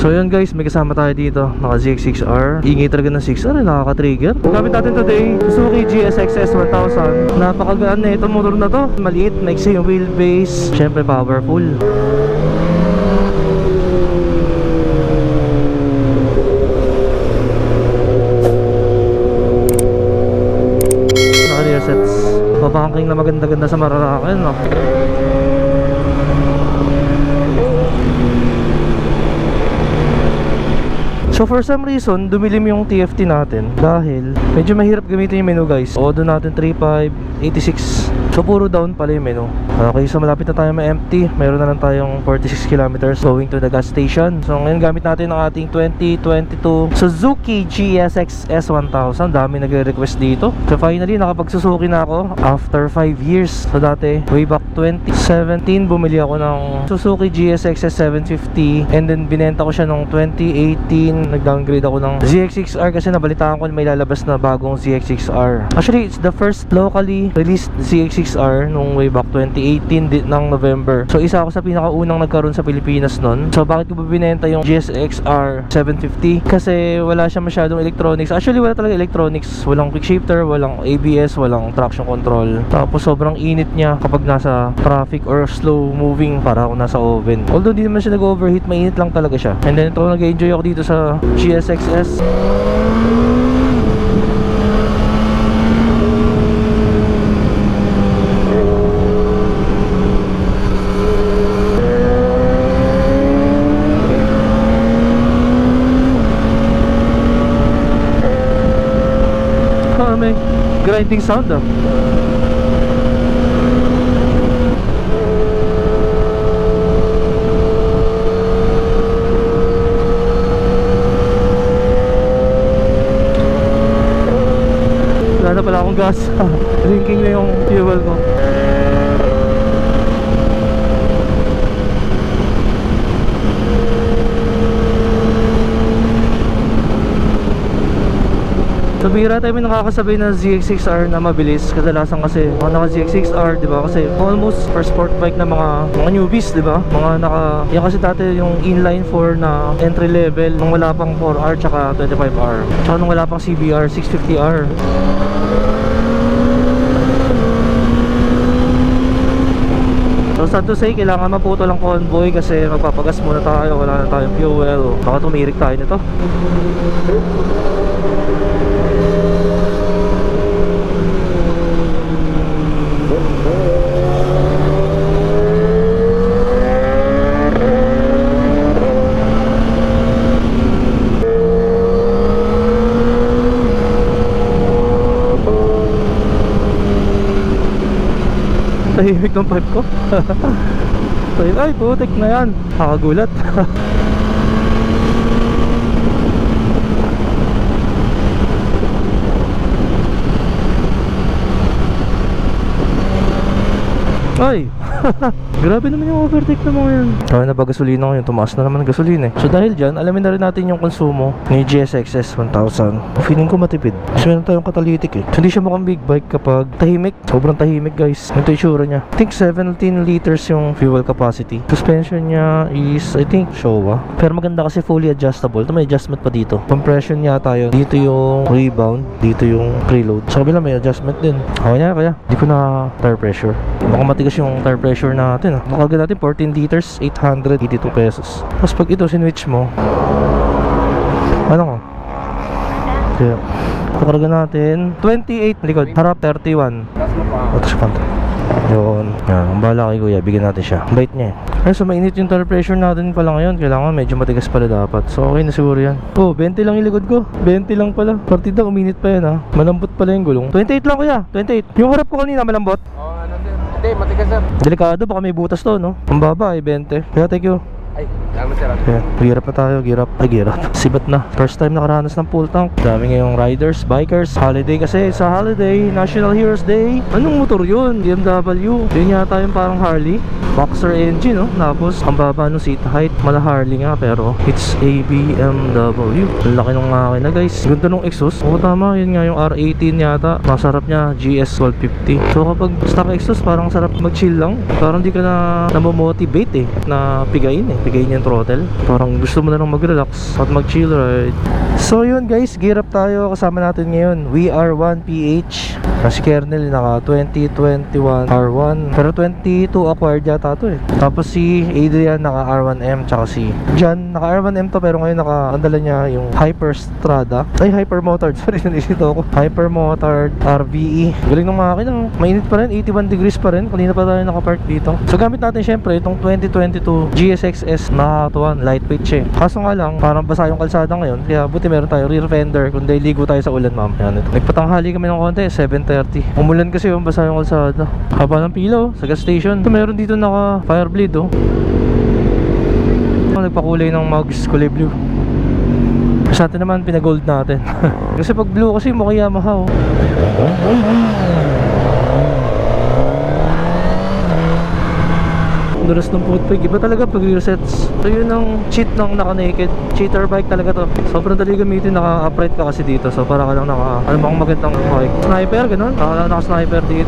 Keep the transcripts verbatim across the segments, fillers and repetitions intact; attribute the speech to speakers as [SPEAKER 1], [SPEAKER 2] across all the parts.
[SPEAKER 1] So yun guys, may kasama tayo dito. Naka Z X six R. Ingay talaga ng six R, eh, nakaka-trigger. Gamit natin today, Suzuki G S X S one thousand. Napakagaan na itong motor na to. Maliit, maiksi yung wheelbase. Syempre powerful. Naka-rear sets. Babangking na maganda-ganda sa Mararakan, no? So for some reason, dumilim yung T F T natin dahil medyo mahirap gamitin yung menu guys. O doon natin three five eighty-six. So puro down pala yung menu. Okay, so malapit na tayo ma-empty. Mayroon na lang tayong forty-six kilometers going to the gas station. So ngayon gamit natin ang ating twenty twenty-two Suzuki G S X S one thousand. Dami nagre-request dito. So finally nakapag-Suzuki na ako after five years. So dati way back twenty seventeen bumili ako ng Suzuki G S X S seven fifty and then binenta ko siya nung twenty eighteen. Nag-downgrade ako ng Z X six R kasi nabalitaan ko may lalabas na bagong Z X six R. Actually it's the first locally released Z X six R nung way back twenty eighteen ng November. So isa ako sa pinakaunang nagkaroon sa Pilipinas nun. So bakit ko ba binenta yung G S X R seven fifty? Kasi wala siya masyadong electronics. Actually wala talaga electronics. Walang quick shifter, walang A B S, walang traction control. Tapos sobrang init niya kapag nasa traffic or slow moving, para ako nasa oven. Although di naman siya nag-overheat, mainit lang talaga siya. And then ito, nag-enjoy ako dito sa G S X S. Ah, may grinding sound ah. Wala na pala akong gas. Drinking na yung fuel ko. So bihira tayo may nakakasabay na Z X six R na mabilis. Kadalasan kasi mga naka Z X six R, di ba? Kasi almost first sport bike na mga mga newbies, di ba? Mga naka, yan kasi dati yung inline four na entry level nung wala pang four R tsaka twenty-five R. Tsaka nung wala pang C B R six fifty R. So sad to say, kailangan maputo lang convoy kasi magpapagas muna tayo, wala na tayong fuel. Baka tumirik tayo nito. Tahimik ng pipe ko. Ay, putik na yan. Nakagulat. Ay! Grabe naman yung overtake na mga yan. Kaya na ba gasolina ngayon? Tumaas na naman ang gasolina eh. So dahil dyan, alamin na rin natin yung konsumo ni G S X S one thousand. Feeling ko matipid kasi meron tayong catalytic eh. So hindi siya mukhang big bike kapag tahimik. Sobrang tahimik guys. Ito yung tsura niya. I think seventeen liters yung fuel capacity. Suspension niya is I think Showa. Pero maganda kasi fully adjustable. Ito may adjustment pa dito. Compression yata yun. Dito yung rebound. Dito yung preload. Sa kabila may adjustment din. Okay na kaya. Hindi ko na tire pressure. Baka matigas yung tire pressure natin ah. Nakalagay natin fourteen liters, eight hundred eighty-two pesos. Tapos pag ito sinwitch mo, ano ko? Kaya pakarga natin twenty-eight likod, harap thirty-one. Ito siya kanta. Yun. Yan, ang bahala kay kuya, bigyan natin siya. Bait niya eh. Ay, so mainit yung tire pressure natin pala ngayon. Kailangan medyo matigas pala dapat. So okay na siguro yan. Oh, twenty lang yung likod ko. twenty lang pala. Partida, uminit pa yan ha. Malambot pala yung gulong. twenty-eight lang kuya, twenty-eight. Yung harap ko kanina malambot.
[SPEAKER 2] Oh, ano din? Hindi, matigas sir.
[SPEAKER 1] Delikado, baka may butas to no. Ang baba ay twenty. Kaya thank you.
[SPEAKER 2] Ay, salamat sir.
[SPEAKER 1] Kaya, girap na tayo, girap. Ay, girap. Sibat na. First time nakaranas ng full tank. Dami ngayong riders, bikers. Holiday kasi, sa holiday, National Heroes Day. Anong motor yun? B M W. Yun yata yung parang Harley. boxer engine, no? Tapos ang baba ng seat height, mala Harley nga pero it's a B M W. Ang laki ng makina guys. Ganda ng exhaust. Oo tama, yun nga yung R eighteen yata. Masarap niya, G S twelve fifty. So kapag stock exhaust, parang sarap mag-chill lang. Parang di ka na namomotivate eh, na pigayin eh. Pigayin yung throttle. Parang gusto mo na lang mag-relax at mag-chill ride. So yun guys, gear up tayo. Kasama natin ngayon V R one P H. Si Kernel naka twenty twenty-one R one, pero twenty-two acquired yata to eh. Tapos si Adrian naka R one M, tsaka si John naka R one M to, pero ngayon naka andala niya yung Hyper Strada. Ay, Hyper Motard, sorry, nanisito ako. Hyper Motard R V E. Galing ng makina, no? Mainit pa rin, eighty-one degrees pa rin. Kanina pa tayo nakapark dito. So gamit natin syempre itong twenty twenty-two G S X S na one, lightweight siya. Kaso nga lang, parang basa yung kalsada ngayon, kaya buti meron tayo rear fender kung dahil ligo tayo sa ulan, ma'am. Yan ito. Nagpatanghali kami ng konti, seven thirty. Umulan kasi yung basa yung kalsada. Haba ng pila, oh, sa gas station. Ito, meron dito naka fire bleed, oh. Nagpakulay ng mugs, kulay blue. Sa atin naman, pinagold natin. Kasi pag blue kasi mukha Yamaha, oh. Duras ng footpeg, iba talaga pag resets. So yun ang cheat ng naka-naked. Cheater bike talaga to. Sobrang dali gamitin, naka-upright ka kasi dito. So para ka lang naka, ano bang magandang bike. Sniper, ganun. Naka, naka-sniper dito.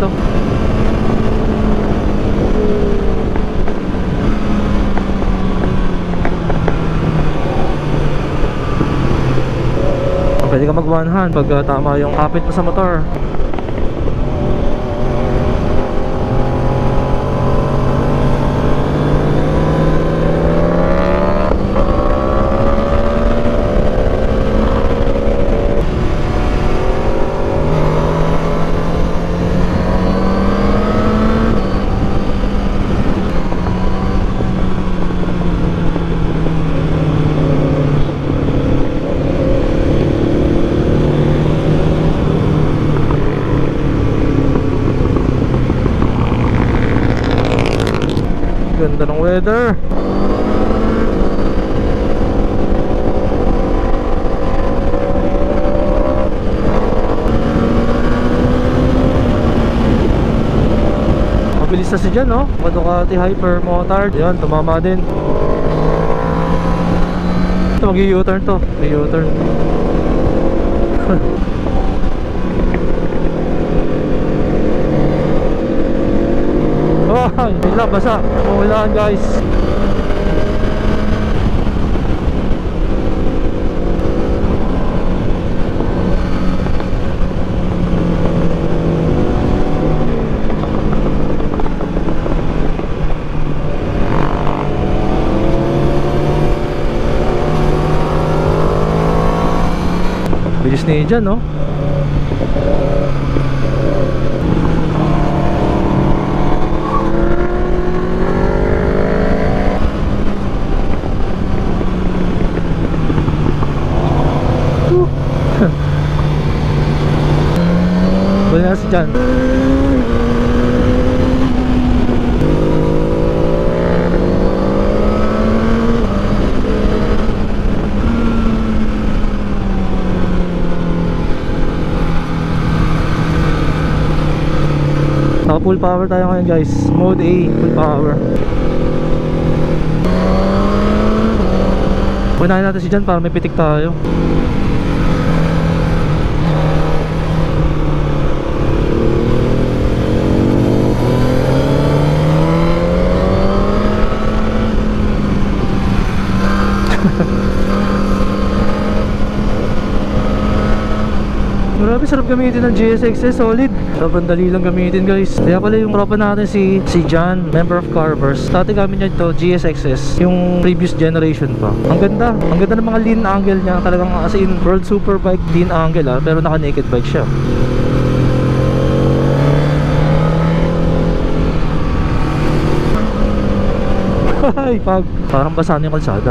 [SPEAKER 1] Pwede ka mag-one hand pag uh, tama yung kapit mo sa motor. Ganda ng weather. Mabilis na si Jan, no? Ducati Hyper Motard. Yan, tumama din. Ito, mag-u-turn to. Mag-u-turn. Oh, hindi basa. Umulan guys. Bilis na yun dyan, no? Wala na si Jan. Naka full power tayo ngayon guys. Mode A, full power. Punahin natin si Jan para may pitik tayo. Grabe, sarap gamitin ng G S X S, solid. Sobrang dali lang gamitin guys. Kaya pala yung tropa natin si si John, member of Carvers, dati gamit niya ito G S X S, yung previous generation pa. Ang ganda, ang ganda ng mga lean angle niya. Talagang as in World Superbike lean angle, ah, pero naka naked bike siya. Ay, pag parang basa na yung kalsada.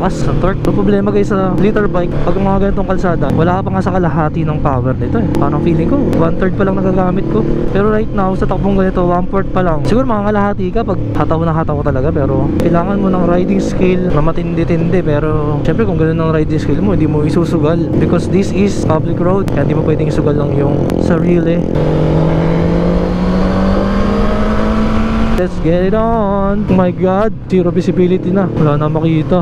[SPEAKER 1] lakas ng torque. So problema guys sa liter bike, pag mga ganitong kalsada, wala ka pa nga sa kalahati ng power nito eh. Parang feeling ko one third pa lang nagagamit ko. Pero right now sa takbong ganito one fourth pa lang. Siguro mga kalahati ka pag hataw na hataw talaga, pero kailangan mo ng riding skill na matindi-tindi. Pero syempre kung ganun ang riding skill mo, hindi mo isusugal because this is public road, kaya hindi mo pwedeng isugal lang yung sarili. Let's get it on. Oh my god, zero visibility na, wala na makita.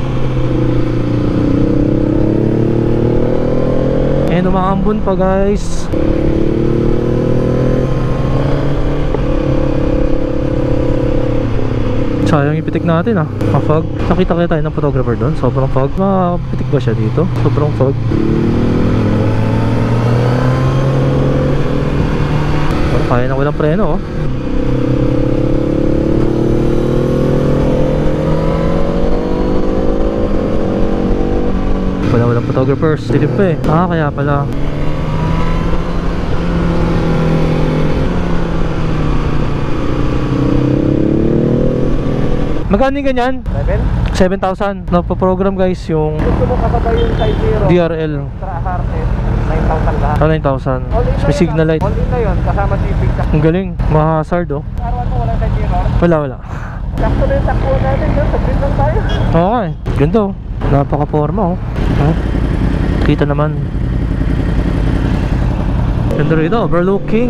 [SPEAKER 1] And umaambon pa guys. Sayang ipitik natin ah, ma-fog. Nakita kaya tayo ng photographer doon, sobrang fog. Mapitik ba siya dito? Sobrang fog. Parang kaya na walang preno oh. Wala walang photographers, silip pa eh. Ah kaya pala. Magkano yung ganyan? seven thousand. Napaprogram guys yung
[SPEAKER 2] Gusto mo kasabay yung side zero,
[SPEAKER 1] D R L.
[SPEAKER 2] Extra harness, nine thousand lahat.
[SPEAKER 1] Ah, nine thousand. May signal light.
[SPEAKER 2] All in na yun, kasama shipping.
[SPEAKER 1] Ang galing, ma-hazard oh.
[SPEAKER 2] Arawan mo walang side zero.
[SPEAKER 1] Wala wala.
[SPEAKER 2] Sakto na yung takbo natin yun, saglit lang tayo.
[SPEAKER 1] Okay, ganda oh. Napaka-forma oh. Huh? Kita naman. Ganda rito, overlooking.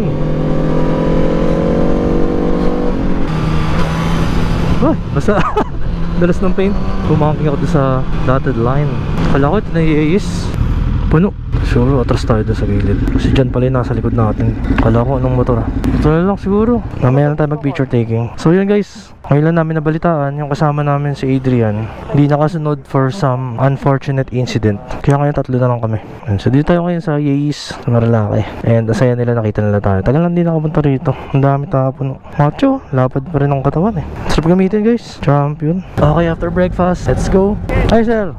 [SPEAKER 1] Ay, basta dalas ng paint. Pumaking ako doon sa dotted line. Kala ko ito na-iayis. Puno. Siguro atras tayo doon sa gilid. Kasi dyan pala yung nasa likod natin. Kala ko anong motor ah. Ito na lang siguro. Mamaya na tayo mag picture taking. So yun guys, ngayon lang namin nabalitaan yung kasama namin si Adrian hindi nakasunod for some unfortunate incident. Kaya ngayon tatlo na lang kami. So dito tayo ngayon sa Yeis, sa Marilaki. And asaya nila, nakita nila tayo. Tagal lang din nakapunta rito. Ang dami tapo. Macho, lapad pa rin ang katawan eh. Sarap gamitin guys. Champion. Okay, after breakfast, let's go. Hi sir.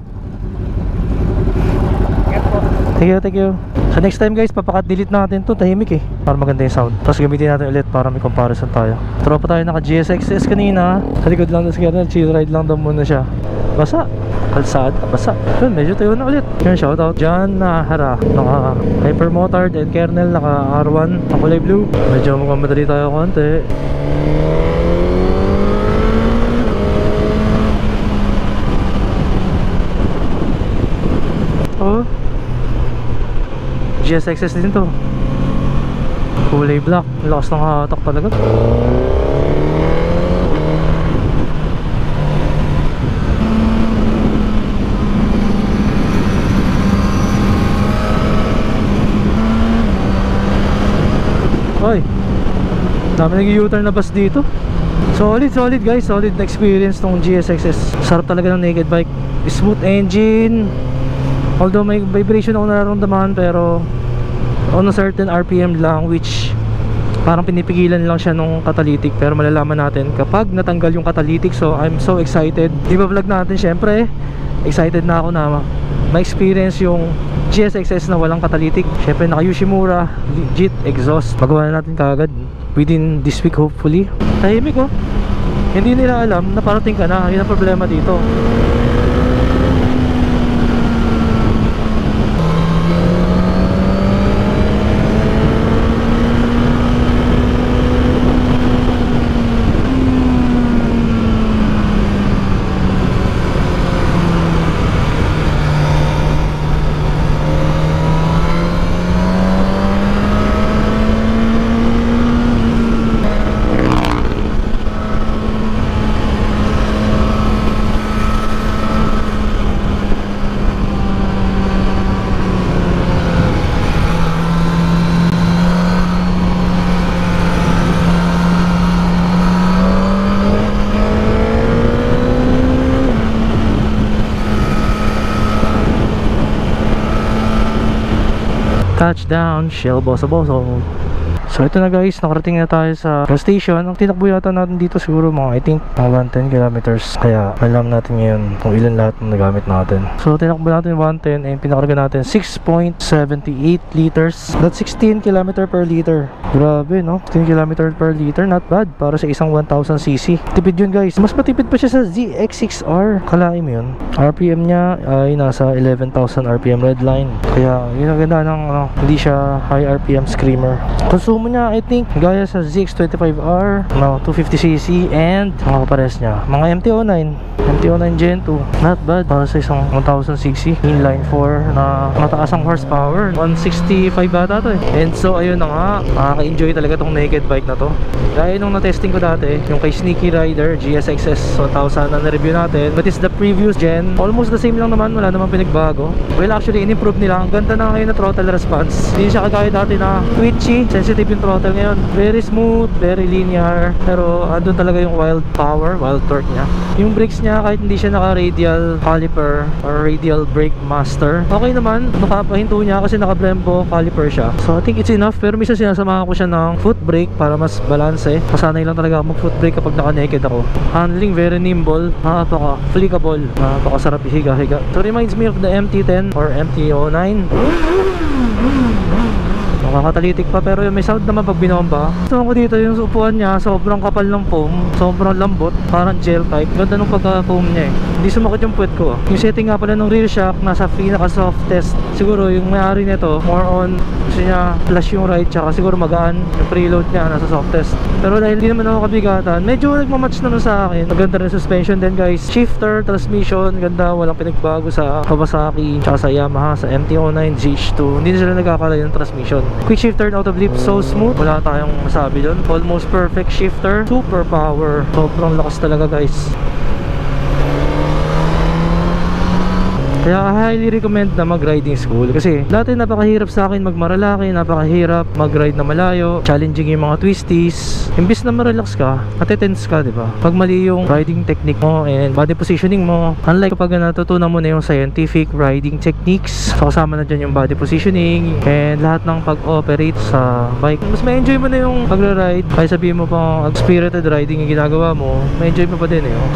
[SPEAKER 1] Thank you, thank you. So next time guys, papakat-delete natin to, tahimik eh, para maganda yung sound. Tapos gamitin natin ulit para may comparison tayo. Tropa tayo naka G S X S kanina. Sa likod lang na siguro, chill ride lang daw muna siya. Basa, kalsada, basa. Yun, medyo tayo na ulit. Yun, shoutout John Nahara, naka Hypermotard and Kernel, naka R one, ang kulay blue. Medyo mukhang madali tayo konti. Oh, G S X S din to, kulay black. Lakas ng hatak talaga. Oy, dami nag-U-turn na bus dito. Solid, solid guys, solid na experience tong G S X S. Sarap talaga ng naked bike. Smooth engine. Although may vibration ako nararamdaman, pero on a certain R P M lang, which parang pinipigilan lang siya nung catalytic. Pero malalaman natin kapag natanggal yung catalytic. So I'm so excited. Di ba vlog natin, syempre excited na ako na ma-experience yung G S X S na walang catalytic. Syempre naka Yoshimura legit exhaust. Magawa na natin kagad within this week hopefully. Tahimik oh. Hindi nila alam na parating ka na. Yun ang problema dito. Touchdown, Shell Boso Boso. So ito na guys, nakarating na tayo sa gas station. Ang tinakbo yata natin dito siguro mga I think mga one ten kilometers. Kaya alam natin ngayon kung ilan lahat ng nagamit natin. So tinakbo natin one ten and pinakarga natin six point seven eight liters. That's sixteen kilometer per liter. Grabe no, sixteen kilometer per liter, not bad para sa isang one thousand c c. Tipid yun guys. Mas matipid pa siya sa Z X six R. Kalahin mo yun. R P M niya ay nasa eleven thousand R P M red line. Kaya yun ang ganda ng ano, hindi siya high R P M screamer. Konsumo niya I think gaya sa Z X twenty-five R, no, two fifty c c and mga kapares niya mga M T oh nine M T oh nine Gen two. Not bad para sa isang one thousand c c inline four na mataas ang horsepower, one sixty-five bata to eh. And so ayun na nga, makaka-enjoy talaga tong naked bike na to. Gaya nung na-testing ko dati yung kay Sneaky Rider G S X S one thousand na na-review natin, but it's the previous gen, almost the same lang naman, wala namang pinagbago. Well actually in-improve nila, ang ganda na ngayon na throttle response. Hindi siya kagaya dati na twitchy, sensitive yung throttle. Ngayon very smooth, very linear, pero andun talaga yung wild power, wild torque niya. Yung brakes niya kahit hindi siya naka radial caliper or radial brake master, okay naman, nakapahinto niya kasi naka Brembo caliper siya, so I think it's enough. Pero minsan sinasamahan ko siya ng foot brake para mas balance eh. Kasanay lang talaga ako mag foot brake kapag naka naked ako. Handling very nimble, napaka flickable, napakasarap ihiga-higa. So reminds me of the M T ten or M T oh nine. Nakakatalitik pa pero may sound naman pag binomba. Gusto ko dito yung upuan niya, sobrang kapal ng foam, sobrang lambot, parang gel type. Ganda nung pagka-foam niya eh. Hindi sumakit yung puwet ko. Yung setting nga pala ng rear shock nasa pinaka-softest. Siguro yung may-ari nito more on gusto niya flush yung ride, tsaka siguro magaan yung preload niya nasa softest. Pero dahil hindi naman ako kabigatan, medyo nagmamatch naman sa akin. Maganda rin suspension din guys. Shifter, transmission, ganda, walang pinagbago sa Kawasaki tsaka sa Yamaha, sa M T oh nine Z H two. Hindi na sila nagkakala yung transmission. Quick shifter and auto blip, so smooth, wala tayong masabi doon. Almost perfect shifter, super power, sobrang lakas talaga guys. Kaya I highly recommend na mag-riding school kasi dati napakahirap sa akin mag-Marilaki, napakahirap mag-ride na malayo, challenging yung mga twisties. Imbis na ma-relax ka, natitense ka, di ba? Pag mali yung riding technique mo and body positioning mo, unlike kapag natutunan mo na yung scientific riding techniques, so kasama na dyan yung body positioning and lahat ng pag-operate sa bike, mas ma-enjoy mo na yung pag-ride. Kaya sabihin mo pa spirited riding yung ginagawa mo, ma-enjoy mo pa din eh. Oh.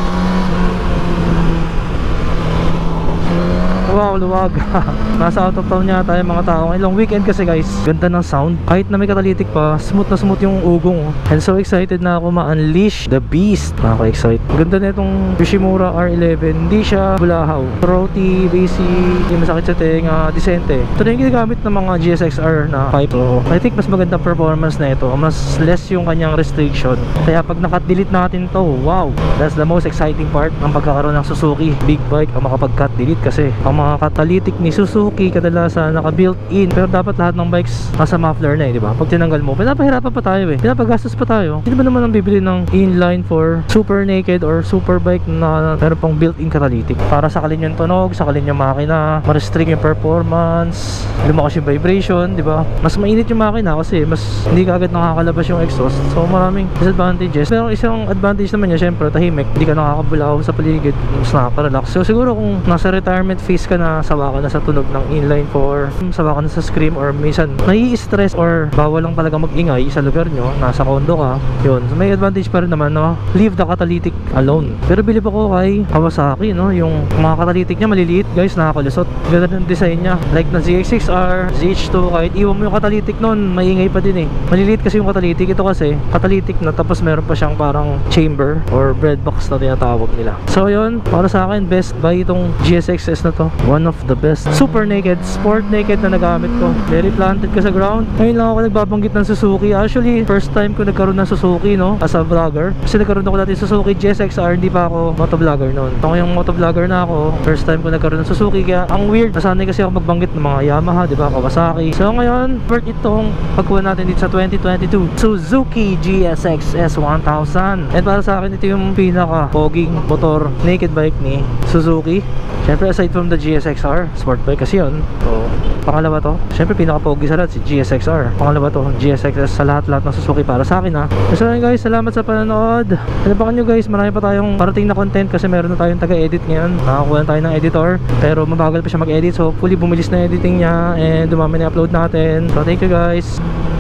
[SPEAKER 1] Wow, luwag. Nasa out of town niya tayo mga tao. Ilang weekend kasi guys. Ganda ng sound. Kahit na may catalytic pa, smooth na smooth yung ugong. And so excited na ako ma-unleash the beast. Nakaka-excite. Ganda na itong Yoshimura R eleven. Hindi siya bulahaw. Throaty, bassy, hindi masakit sa tenga, decente. Ito na yung ginagamit ng mga G S X R na pipe. So, I think mas maganda performance na ito. Mas less yung kanyang restriction. Kaya pag nakat-delete natin to, wow, that's the most exciting part ng pagkakaroon ng Suzuki big bike ang makapag-cut delete kasi ang mga catalytic ni Suzuki kadalasan naka-built in, pero dapat lahat ng bikes nasa muffler na eh, di ba? Pag tinanggal mo, pinapahirapan pa tayo eh, pinapagastos pa tayo. Hindi ba naman ang bibili ng inline for super naked or super bike na meron pang built-in catalytic para sakalin yung tunog, sakalin yung makina, ma-restrict yung performance, lumakas yung vibration, di ba? Mas mainit yung makina kasi mas hindi ka agad nakakalabas yung exhaust, so maraming disadvantages. Pero isang advantage naman niya, syempre tahimik, hindi ka nakakabulaw sa paligid, mas nakaka-relax. So siguro kung nasa retirement phase ka na, sawa ka na sa tunog ng inline four, sawa ka na sa scream, or minsan nai-stress or bawal lang talaga mag-ingay sa lugar nyo, nasa condo ka, yun, so may advantage pa rin naman, no? Leave the catalytic alone. Pero bilib ako kay Kawasaki, no? Yung mga catalytic niya maliliit guys, nakakalusot. Ganda ng design niya, like na Z X six R, Z H two, kahit iwan mo yung catalytic nun, maingay pa din eh. Maliliit kasi yung catalytic. Ito kasi catalytic na, tapos meron pa siyang parang chamber or breadbox na tinatawag nila. So yun, para sa akin best buy itong G S X S na to. One of the best super naked, sport naked na nagamit ko. Very planted ka sa ground. Ngayon lang ako nagbabanggit ng Suzuki. Actually, first time ko nagkaroon ng Suzuki, no? As a vlogger. Kasi nagkaroon ako dati Suzuki G S X R, hindi pa ako motovlogger noon. Ito ngayong motovlogger na ako. First time ko nagkaroon ng Suzuki. Kaya ang weird, nasanay kasi ako magbanggit ng mga Yamaha, di ba? Kawasaki. So ngayon, worth itong pagkuha natin dito sa twenty twenty-two Suzuki G S X S one thousand. And para sa akin, ito yung pinaka-poging motor naked bike ni Suzuki. Siyempre, aside from the G S X R, sport bike kasi yun. So, pangalawa to. Siyempre, pinaka-pogi sa lahat si G S X R. Pangalawa to, G S X S sa lahat-lahat ng Suzuki para sa akin ha. So yun guys, salamat sa panonood. Alabakan nyo guys, marami pa tayong parating na content kasi meron na tayong taga-edit ngayon. Nakakuha na tayo ng editor, pero mabagal pa siya mag-edit. So, fully bumilis na editing niya and dumami na upload natin. So, thank you guys.